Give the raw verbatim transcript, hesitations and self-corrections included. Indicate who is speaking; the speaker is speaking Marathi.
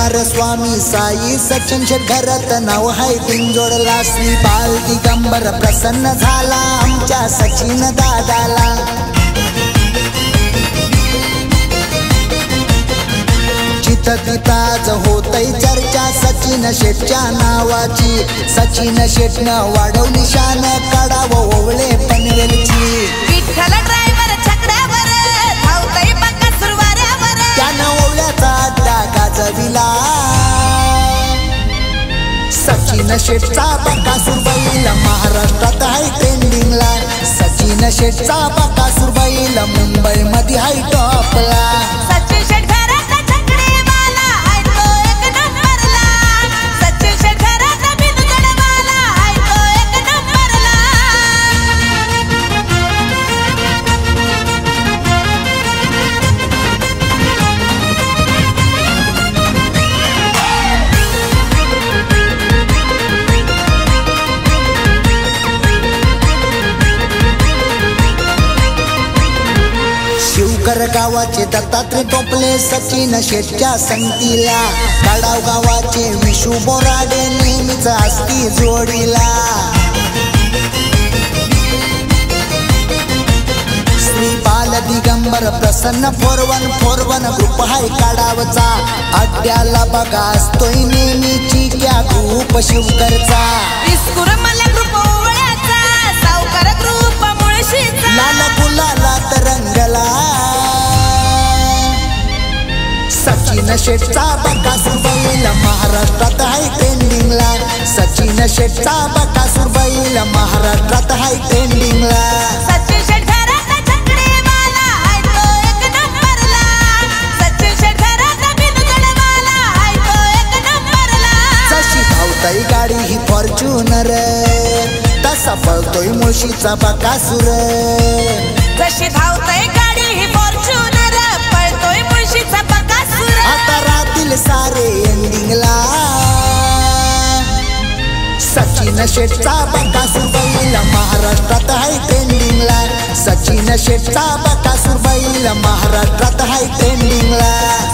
Speaker 1: कुमार स्वामी साई सचिन शेट घरात नाव हाय बिनजोडला. श्री बाल दिगंबर प्रसन्न झाला आमच्या सचिन दादाला. जिथं तिथंच होतय चर्चा सचिन शेटच्या नावाची. सचिन शेटनं वाढवली शान काढावं ओवळे पनवेलची.
Speaker 2: विठ्ठल ड्रायव्हर छकड्यावर धावतय बकासूर वाऱ्यावर.
Speaker 1: त्यानं ओवळ्याचा अड्डा गाजविला. सचिन शेटचा बकासूर बैल महाराष्ट्रात हाय ट्रेंडिंगला. सचिन शेटचा बकासूर बैल मुंबई मध्ये हाय टॉपला.
Speaker 2: सचिन शेट घरातला छकडीवाला हाय तो एक नंबरला. सचिन शेट घरातला बिनजोडवाला हाय तो एक नंबरला.
Speaker 1: शिवकर गावाचे दत्तात्रय टोपले सचिन शेटच्या संगतीला. काडाव गावाचे विशू बोराडे नेहमीच असती जोडीला. Shri Bal Digambar Prasanna four one four one group हाय काडावचा. अड्ड्याला बघा असतोय नेहमी चिक्या ग्रुप शिवकरचा.
Speaker 2: इस्कुर मला ग्रुप ओवळ्याचा सावकार ग्रुप मुळशीचा.
Speaker 1: लाल गुलालात रंगला. सचिन शेटचा बकासूर बैल महाराष्ट्रात हाय ट्रेंडिंगला. सचिन शेटचा बकासूर बैल महाराष्ट्रात हाय ट्रेंडिंगला.
Speaker 2: सचिन शेट घरातला छकडीवाला हाय तो एक नंबरला. सचिन शेट घरातला बिनजोडवाला हाय तो एक नंबरला.
Speaker 1: जशी धावतय गाडी ही फॉर्च्युनर तसा पळतोय मुळशीचा बकासूर.
Speaker 2: जशी धावतय गाडी ही फॉर्च्युनर पळतोय मुळशीचा बकासूर.
Speaker 1: आता राहतील सारे एंडिंगला. सचिन शेटचा बकासूर बैल महाराष्ट्रात हाय ट्रेंडिंगला. सचिन शेटचा बकासूर बैल महाराष्ट्रात हाय ट्रेंडिंगला.